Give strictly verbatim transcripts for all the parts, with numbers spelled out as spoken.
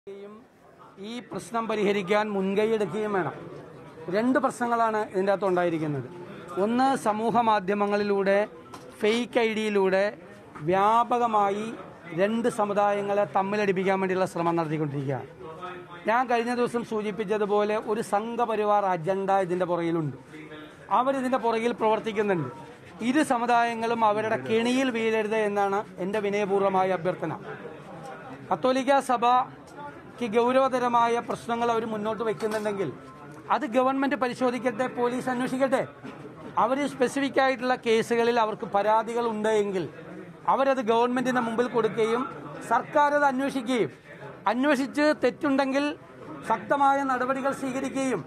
ഈ പ്രശ്നം പരിഹരിക്കാൻ മുൻകൈയെടുക്കുകയും വേണം. രണ്ട് പ്രശ്നങ്ങളാണ് ഇതിൻ്റെ അകത്ത് ഉണ്ടായിരിക്കുന്നത്. ഒന്ന്, സമൂഹ മാധ്യമങ്ങളിലൂടെ ഫേക്ക് ഐ ഡിയിലൂടെ വ്യാപകമായി രണ്ട് സമുദായങ്ങളെ തമ്മിലടിപ്പിക്കാൻ വേണ്ടിയുള്ള ശ്രമം നടത്തിക്കൊണ്ടിരിക്കുകയാണ്. ഞാൻ കഴിഞ്ഞ ദിവസം സൂചിപ്പിച്ചതുപോലെ ഒരു സംഘപരിവാർ അജണ്ട ഇതിൻ്റെ പുറകിലുണ്ട്. അവരിതിൻ്റെ പുറകിൽ പ്രവർത്തിക്കുന്നുണ്ട്. ഇരു സമുദായങ്ങളും അവരുടെ കെണിയിൽ വീഴരുത് എന്നാണ് എൻ്റെ വിനയപൂർവ്വമായ അഭ്യർത്ഥന. കത്തോലിക്ക സഭയ്ക്ക് ഗൗരവതരമായ പ്രശ്നങ്ങൾ അവർ മുന്നോട്ട് വയ്ക്കുന്നുണ്ടെങ്കിൽ അത് ഗവൺമെന്റ് പരിശോധിക്കട്ടെ, പോലീസ് അന്വേഷിക്കട്ടെ. അവർ സ്പെസിഫിക് ആയിട്ടുള്ള കേസുകളിൽ അവർക്ക് പരാതികൾ ഉണ്ടെങ്കിൽ അവരത് ഗവൺമെന്റിന്റെ മുമ്പിൽ കൊടുക്കുകയും സർക്കാർ അത് അന്വേഷിക്കുകയും അന്വേഷിച്ച് തെറ്റുണ്ടെങ്കിൽ ശക്തമായ നടപടികൾ സ്വീകരിക്കുകയും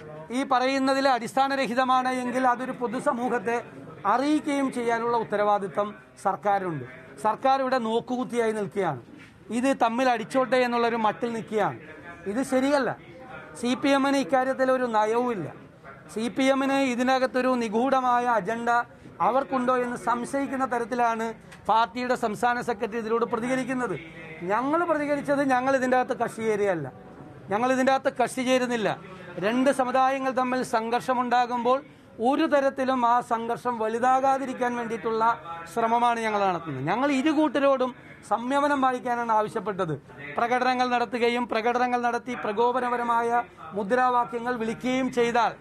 ഈ പറയുന്നതിൽ അടിസ്ഥാനരഹിതമാണ് എങ്കിൽ അതൊരു പൊതുസമൂഹത്തെ അറിയിക്കുകയും ചെയ്യാനുള്ള ഉത്തരവാദിത്തം സർക്കാരുണ്ട്. സർക്കാർ ഇവിടെ നോക്കുകുത്തിയായി നിൽക്കുകയാണ്. ഇത് തമ്മിൽ അടിച്ചോട്ടെ എന്നുള്ളൊരു മട്ടിൽ നിൽക്കുകയാണ്. ഇത് ശരിയല്ല. സി പി എമ്മിന് ഇക്കാര്യത്തിൽ ഒരു നയവുമില്ല. സി പി എമ്മിന് ഇതിനകത്തൊരു നിഗൂഢമായ അജണ്ട അവർക്കുണ്ടോ എന്ന് സംശയിക്കുന്ന തരത്തിലാണ് പാർട്ടിയുടെ സംസ്ഥാന സെക്രട്ടറി ഇതിലൂടെ പ്രതികരിക്കുന്നത്. ഞങ്ങൾ പ്രതികരിച്ചത് ഞങ്ങൾ ഇതിൻ്റെ അകത്ത് കക്ഷി ചേരുകയല്ല, ഞങ്ങൾ ഇതിൻ്റെ അകത്ത് കക്ഷി ചേരുന്നില്ല. രണ്ട് സമുദായങ്ങൾ തമ്മിൽ സംഘർഷമുണ്ടാകുമ്പോൾ ഒരു തരത്തിലും ആ സംഘർഷം വലുതാകാതിരിക്കാൻ വേണ്ടിയിട്ടുള്ള ശ്രമമാണ് ഞങ്ങൾ നടത്തുന്നത്. ഞങ്ങൾ ഇരു കൂട്ടരോടും സംയമനം പാലിക്കാനാണ് ആവശ്യപ്പെട്ടത്. പ്രകടനങ്ങൾ നടത്തുകയും പ്രകടനങ്ങൾ നടത്തി പ്രകോപനപരമായ മുദ്രാവാക്യങ്ങൾ വിളിക്കുകയും ചെയ്താൽ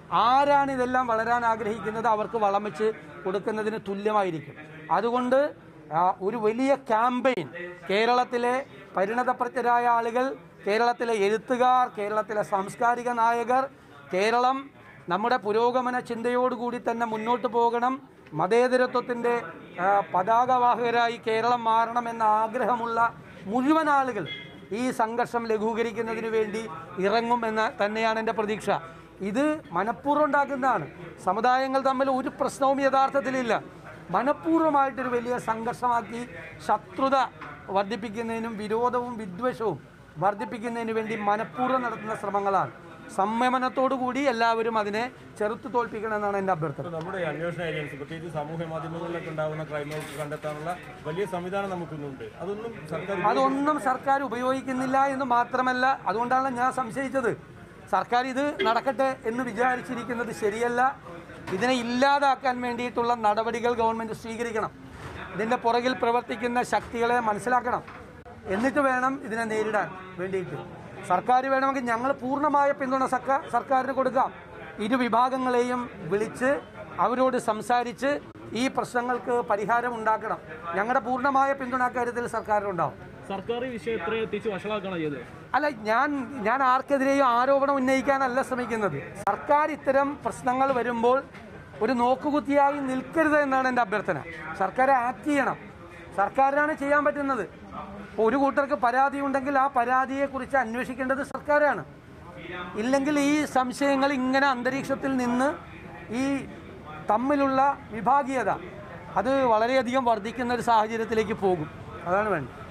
ആരാണ് ഇതെല്ലാം വളരാൻ ആഗ്രഹിക്കുന്നത് അവർക്ക് വളം വെച്ച് കൊടുക്കുന്നതിന് തുല്യമായിരിക്കും. അതുകൊണ്ട് ഒരു വലിയ ക്യാമ്പയിൻ കേരളത്തിലെ പരിണതപ്രജ്ഞരായ ആളുകൾ, കേരളത്തിലെ എഴുത്തുകാർ, കേരളത്തിലെ സാംസ്കാരിക നായകർ, കേരളം നമ്മുടെ പുരോഗമന ചിന്തയോടുകൂടി തന്നെ മുന്നോട്ട് പോകണം, മതേതരത്വത്തിൻ്റെ പതാകവാഹകരായി കേരളം മാറണമെന്ന ആഗ്രഹമുള്ള മുഴുവൻ ആളുകൾ ഈ സംഘർഷം ലഘൂകരിക്കുന്നതിന് വേണ്ടി ഇറങ്ങും എന്ന് തന്നെയാണ് എൻ്റെ പ്രതീക്ഷ. ഇത് മനഃപൂർവ്വം ഉണ്ടാക്കുന്നതാണ്. സമുദായങ്ങൾ തമ്മിൽ ഒരു പ്രശ്നവും യഥാർത്ഥത്തിലില്ല. മനഃപൂർവ്വമായിട്ടൊരു വലിയ സംഘർഷമാക്കി ശത്രുത വർദ്ധിപ്പിക്കുന്നതിനും വിരോധവും വിദ്വേഷവും വർദ്ധിപ്പിക്കുന്നതിന് വേണ്ടി മനഃപൂർവ്വം നടത്തുന്ന ശ്രമങ്ങളാണ്. സംയമനത്തോടുകൂടി എല്ലാവരും അതിനെ ചെറുത്തു തോൽപ്പിക്കണമെന്നാണ് എൻ്റെ അഭ്യർത്ഥന. നമ്മുടെ അന്വേഷണ ഏജൻസി പ്രത്യേകിച്ച് സാമൂഹ്യ മാധ്യമങ്ങളിലൊക്കെ ഉണ്ടാകുന്ന ക്രൈമുകൾ കണ്ടെത്താനുള്ള വലിയ സംവിധാനം നമുക്കുന്നുണ്ട്. അതൊന്നും സർക്കാർ അതൊന്നും സർക്കാർ ഉപയോഗിക്കുന്നില്ല എന്ന് മാത്രമല്ല, അതുകൊണ്ടാണ് ഞാൻ സംശയിച്ചത്. സർക്കാർ ഇത് നടക്കട്ടെ എന്ന് വിചാരിച്ചിരിക്കുന്നത് ശരിയല്ല. ഇതിനെ ഇല്ലാതാക്കാൻ വേണ്ടിയിട്ടുള്ള നടപടികൾ ഗവൺമെൻറ് സ്വീകരിക്കണം. ഇതിൻ്റെ പുറകിൽ പ്രവർത്തിക്കുന്ന ശക്തികളെ മനസ്സിലാക്കണം. എന്നിട്ട് വേണം ഇതിനെ നേരിടാൻ വേണ്ടിയിട്ട്. സർക്കാർ വേണമെങ്കിൽ ഞങ്ങൾ പൂർണ്ണമായ പിന്തുണ സർക്കാർ സർക്കാരിന് കൊടുക്കാം. ഇരു വിഭാഗങ്ങളെയും വിളിച്ച് അവരോട് സംസാരിച്ച് ഈ പ്രശ്നങ്ങൾക്ക് പരിഹാരം ഉണ്ടാക്കണം. ഞങ്ങളുടെ പൂർണ്ണമായ പിന്തുണ കാര്യത്തിൽ സർക്കാരിനുണ്ടാവും. സർക്കാർ ഈ വിഷയത്തെ എത്തിച്ച് വഷളാക്കണം ചെയ്തത് അല്ല, ഞാൻ ഞാൻ ആർക്കെതിരെയും ആരോപണം ഉന്നയിക്കാനല്ല ശ്രമിക്കുന്നത്. സർക്കാർ ഇത്തരം പ്രശ്നങ്ങൾ വരുമ്പോൾ ഒരു നോക്കുകുത്തിയായി നിൽക്കരുത് എന്നാണ് എൻ്റെ അഭ്യർത്ഥന. സർക്കാർ ആക്ട് ചെയ്യണം. സർക്കാരിനാണ് ചെയ്യാൻ പറ്റുന്നത്. ഒരു കൂട്ടർക്ക് പരാതി ഉണ്ടെങ്കിൽ ആ പരാതിയെക്കുറിച്ച് അന്വേഷിക്കേണ്ടത് സർക്കാരാണ്. ഇല്ലെങ്കിൽ ഈ സംശയങ്ങൾ ഇങ്ങനെ അന്തരീക്ഷത്തിൽ നിന്ന് ഈ തമ്മിലുള്ള വിഭാഗീയത അത് വളരെയധികം വർദ്ധിക്കുന്ന ഒരു സാഹചര്യത്തിലേക്ക് പോകും. അതാണ് വേണ്ടത്.